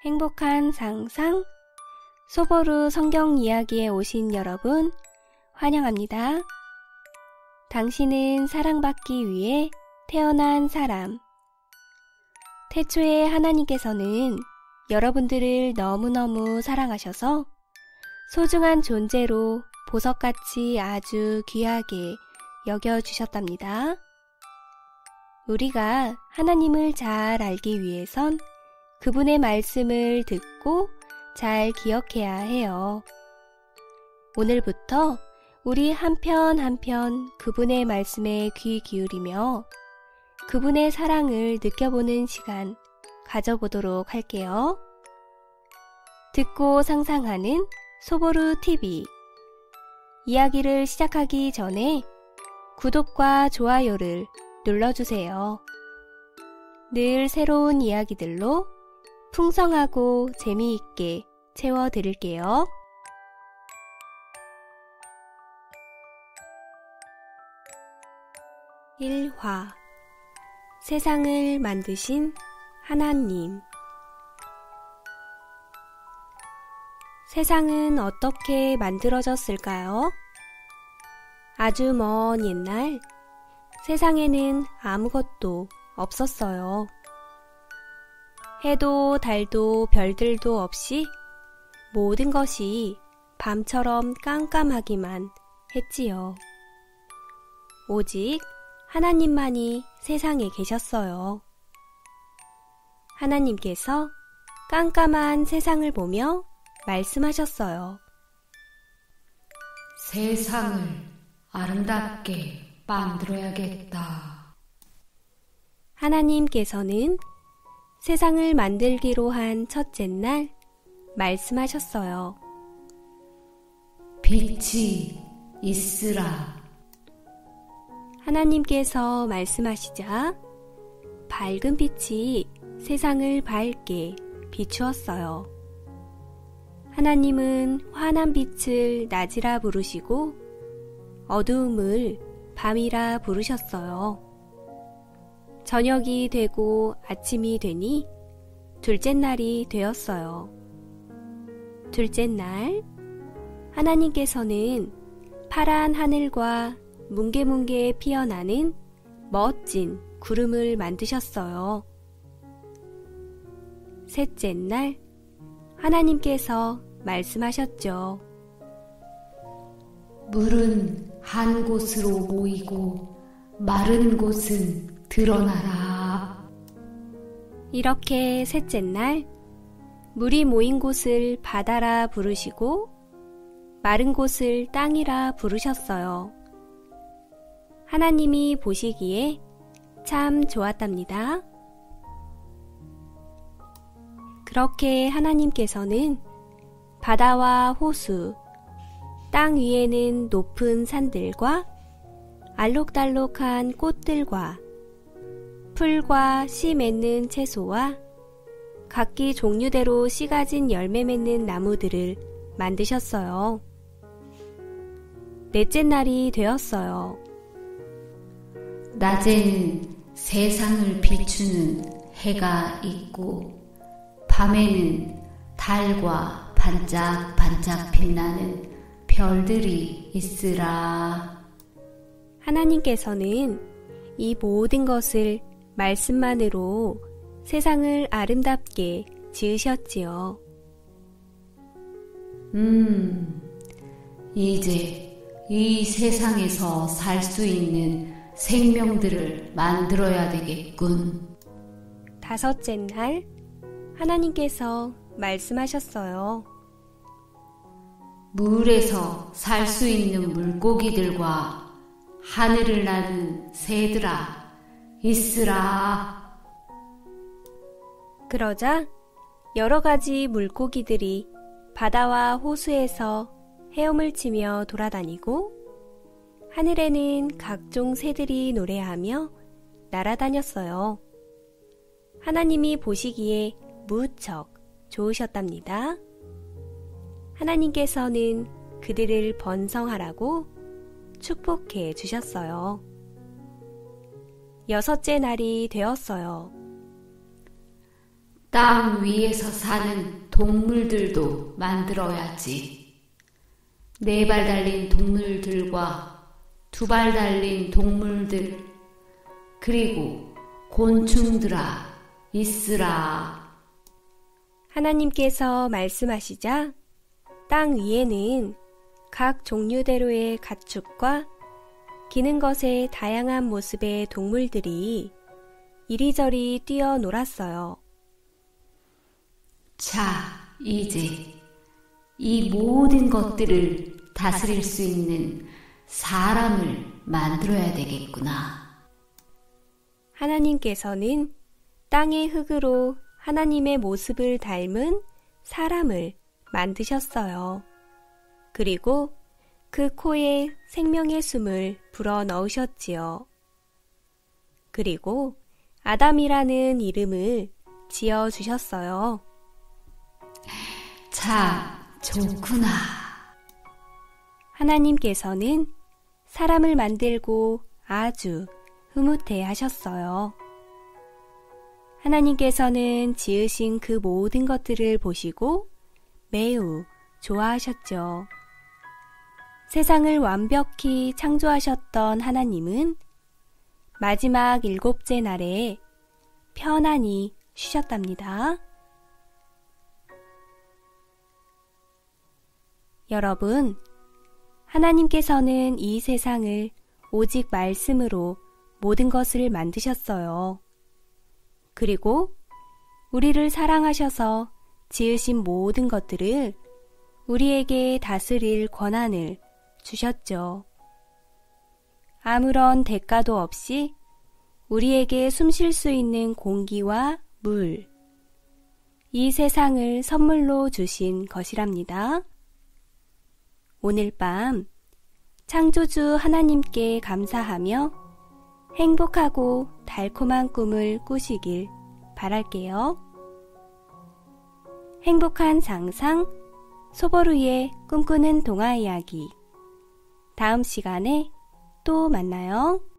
행복한 상상 소보루 성경 이야기에 오신 여러분 환영합니다. 당신은 사랑받기 위해 태어난 사람. 태초에 하나님께서는 여러분들을 너무너무 사랑하셔서 소중한 존재로 보석같이 아주 귀하게 여겨주셨답니다. 우리가 하나님을 잘 알기 위해선 그분의 말씀을 듣고 잘 기억해야 해요. 오늘부터 우리 한편 한편 그분의 말씀에 귀 기울이며 그분의 사랑을 느껴보는 시간 가져보도록 할게요. 듣고 상상하는 소보루 TV. 이야기를 시작하기 전에 구독과 좋아요를 눌러주세요. 늘 새로운 이야기들로 풍성하고 재미있게 채워드릴게요. 1화 세상을 만드신 하나님. 세상은 어떻게 만들어졌을까요? 아주 먼 옛날 세상에는 아무것도 없었어요. 해도 달도 별들도 없이 모든 것이 밤처럼 깜깜하기만 했지요. 오직 하나님만이 세상에 계셨어요. 하나님께서 깜깜한 세상을 보며 말씀하셨어요. 세상을 아름답게 만들어야겠다. 하나님께서는 세상을 만들기로 한 첫째 날 말씀하셨어요. 빛이 있으라. 하나님께서 말씀하시자 밝은 빛이 세상을 밝게 비추었어요. 하나님은 환한 빛을 낮이라 부르시고 어두움을 밤이라 부르셨어요. 저녁이 되고 아침이 되니 둘째 날이 되었어요. 둘째 날 하나님께서는 파란 하늘과 뭉게뭉게 피어나는 멋진 구름을 만드셨어요. 셋째 날 하나님께서 말씀하셨죠. 물은 한 곳으로 모이고 마른 곳은 드러나라. 이렇게 셋째 날 물이 모인 곳을 바다라 부르시고 마른 곳을 땅이라 부르셨어요. 하나님이 보시기에 참 좋았답니다. 그렇게 하나님께서는 바다와 호수, 땅 위에는 높은 산들과 알록달록한 꽃들과 풀과 씨 맺는 채소와 각기 종류대로 씨 가진 열매 맺는 나무들을 만드셨어요. 넷째 날이 되었어요. 낮에는 세상을 비추는 해가 있고 밤에는 달과 반짝반짝 빛나는 별들이 있으라. 하나님께서는 이 모든 것을 말씀만으로 세상을 아름답게 지으셨지요. 이제 이 세상에서 살 수 있는 생명들을 만들어야 되겠군. 다섯째 날 하나님께서 말씀하셨어요. 물에서 살 수 있는 물고기들과 하늘을 나는 새들아 있으라. 그러자 여러 가지 물고기들이 바다와 호수에서 헤엄을 치며 돌아다니고 하늘에는 각종 새들이 노래하며 날아다녔어요. 하나님이 보시기에 무척 좋으셨답니다. 하나님께서는 그들을 번성하라고 축복해 주셨어요. 여섯째 날이 되었어요. 땅 위에서 사는 동물들도 만들어야지. 4발 달린 동물들과 2발 달린 동물들, 그리고 곤충들아, 있으라. 하나님께서 말씀하시자 땅 위에는 각 종류대로의 가축과 기는 것의 다양한 모습의 동물들이 이리저리 뛰어 놀았어요. 자, 이제 이 모든 것들을 다스릴 수 있는 사람을 만들어야 되겠구나. 하나님께서는 땅의 흙으로 하나님의 모습을 닮은 사람을 만드셨어요. 그리고 그 코에 생명의 숨을 불어 넣으셨지요. 그리고 아담이라는 이름을 지어주셨어요. 참 좋구나. 하나님께서는 사람을 만들고 아주 흐뭇해 하셨어요. 하나님께서는 지으신 그 모든 것들을 보시고 매우 좋아하셨죠. 세상을 완벽히 창조하셨던 하나님은 마지막 7째 날에 편안히 쉬셨답니다. 여러분, 하나님께서는 이 세상을 오직 말씀으로 모든 것을 만드셨어요. 그리고 우리를 사랑하셔서 지으신 모든 것들을 우리에게 다스릴 권한을 주셨죠. 아무런 대가도 없이 우리에게 숨 쉴 수 있는 공기와 물, 이 세상을 선물로 주신 것이랍니다. 오늘 밤 창조주 하나님께 감사하며 행복하고 달콤한 꿈을 꾸시길 바랄게요. 행복한 상상, 소보루의 꿈꾸는 동화 이야기. 다음 시간에 또 만나요.